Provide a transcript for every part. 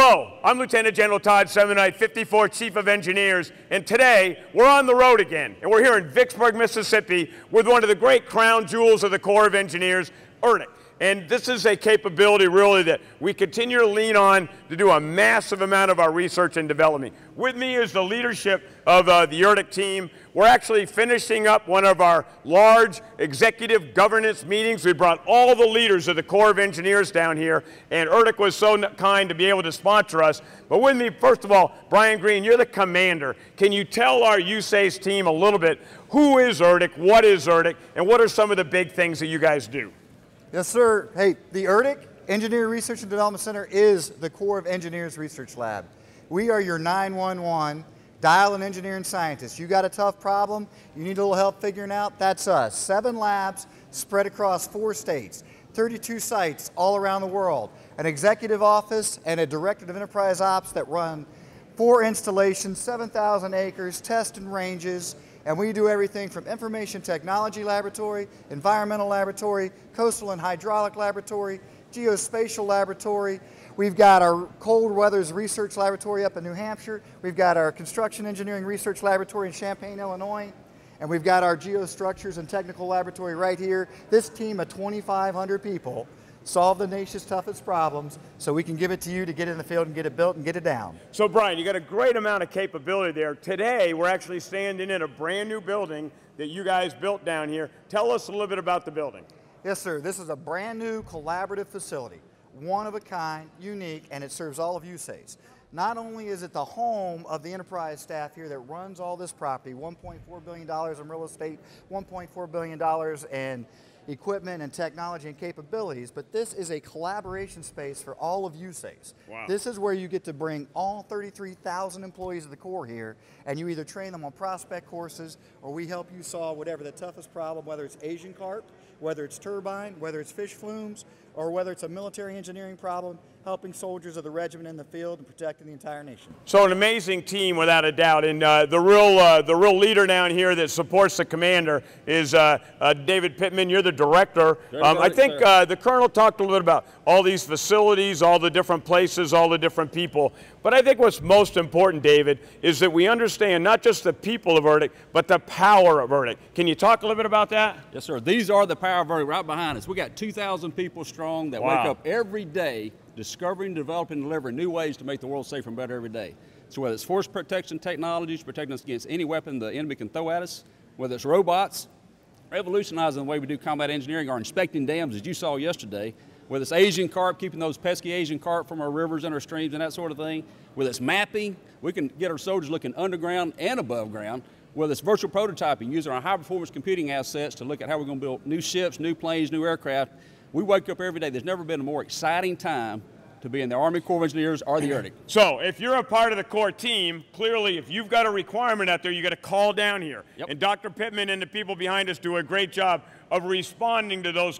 Hello, I'm Lieutenant General Todd, Semonite, 54 Chief of Engineers, and today we're on the road again, and we're here in Vicksburg, Mississippi with one of the great crown jewels of the Corps of Engineers, ERDC. And this is a capability really that we continue to lean on to do a massive amount of our research and development. With me is the leadership of the ERDC team. We're actually finishing up one of our large executive governance meetings. We brought all the leaders of the Corps of Engineers down here, and ERDC was so kind to be able to sponsor us. But with me, first of all, Bryan Green, you're the commander. Can you tell our USACE team a little bit, who is ERDC, what is ERDC, and what are some of the big things that you guys do? Yes, sir. Hey, the ERDC Engineering Research and Development Center is the Corps of Engineers Research Lab. We are your 911 dial and engineering scientists. You got a tough problem, you need a little help figuring out, that's us. 7 labs spread across 4 states, 32 sites all around the world, an executive office and a director of enterprise ops that run 4 installations, 7,000 acres, testing ranges, and we do everything from information technology laboratory, environmental laboratory, coastal and hydraulic laboratory, geospatial laboratory. We've got our cold weathers research laboratory up in New Hampshire. We've got our construction engineering research laboratory in Champaign, Illinois. And we've got our geostructures and technical laboratory right here. This team of 2,500 people solve the nation's toughest problems so we can give it to you to get in the field and get it built and get it down. So Bryan, you got a great amount of capability there. Today, we're actually standing in a brand new building that you guys built down here. Tell us a little bit about the building. Yes, sir. This is a brand new collaborative facility, one of a kind, unique, and it serves all of USACE. Not only is it the home of the enterprise staff here that runs all this property, $1.4 billion in real estate, $1.4 billion in equipment and technology and capabilities, but this is a collaboration space for all of USACE. Wow. This is where you get to bring all 33,000 employees of the Corps here, and you either train them on prospect courses or we help you solve whatever the toughest problem, whether it's Asian carp, whether it's turbine, whether it's fish flumes, or whether it's a military engineering problem, helping soldiers of the regiment in the field and protecting the entire nation. So an amazing team without a doubt, and the real leader down here that supports the commander is David Pittman. You're the director. I think the colonel talked a little bit about all these facilities, all the different places, all the different people. But I think what's most important, David, is that we understand not just the people of ERDC, but the power of ERDC. Can you talk a little bit about that? Yes, sir. These are the power of ERDC right behind us. We got 2,000 people strong that wake up every day discovering, developing, and delivering new ways to make the world safer and better every day. So whether it's force protection technologies, protecting us against any weapon the enemy can throw at us, whether it's robots, revolutionizing the way we do combat engineering or inspecting dams, as you saw yesterday, whether it's Asian carp, keeping those pesky Asian carp from our rivers and our streams and that sort of thing, whether it's mapping, we can get our soldiers looking underground and above ground, whether it's virtual prototyping, using our high-performance computing assets to look at how we're going to build new ships, new planes, new aircraft. We wake up every day. There's never been a more exciting time to be in the Army Corps of Engineers or the ERDC. So if you're a part of the Corps team, clearly if you've got a requirement out there, you got to call down here. Yep. And Dr. Pittman and the people behind us do a great job of responding to those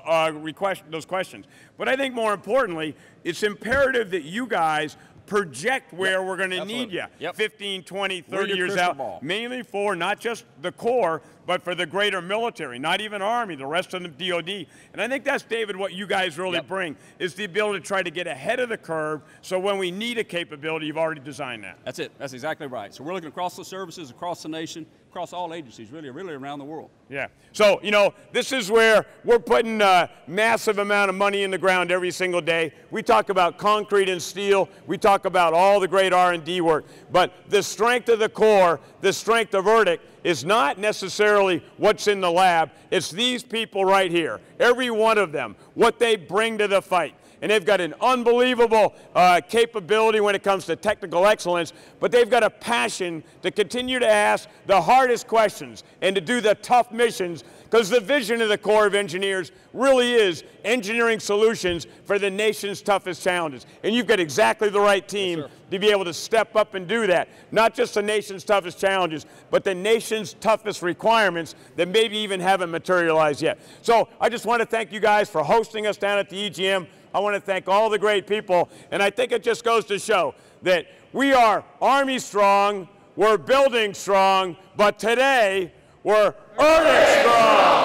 questions. But I think more importantly, it's imperative that you guys project where we're going to need you 15, 20, 30 years out, mainly for not just the Corps, but for the greater military, not even Army, the rest of the DOD. And I think that's, David, what you guys really bring, is the ability to try to get ahead of the curve, so when we need a capability, you've already designed that. That's it. That's exactly right. So we're looking across the services, across the nation, across all agencies, really around the world. Yeah. So, you know, this is where we're putting a massive amount of money in the ground every single day. We talk about concrete and steel. We talk about all the great R&D work. But the strength of the Corps, the strength of ERDC, is not necessarily what's in the lab. It's these people right here, every one of them, what they bring to the fight. And they've got an unbelievable capability when it comes to technical excellence, but they've got a passion to continue to ask the hardest questions and to do the tough missions, because the vision of the Corps of Engineers really is engineering solutions for the nation's toughest challenges. And you've got exactly the right team to be able to step up and do that. Not just the nation's toughest challenges, but the nation's toughest requirements that maybe even haven't materialized yet. So I just want to thank you guys for hosting us down at the EGM. I want to thank all the great people, and I think it just goes to show that we are Army strong, we're building strong, but today we're ERDC strong.